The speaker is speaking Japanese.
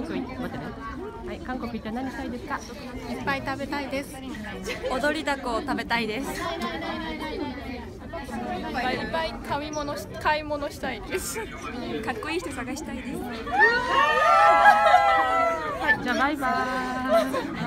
国待ってね。はい、韓国行ったら何したいですか？ いっぱい食べたいです。 踊りだこを食べたいです。 いっぱい買い物したいです。 かっこいい人探したいです。 はい、じゃあバイバーイ。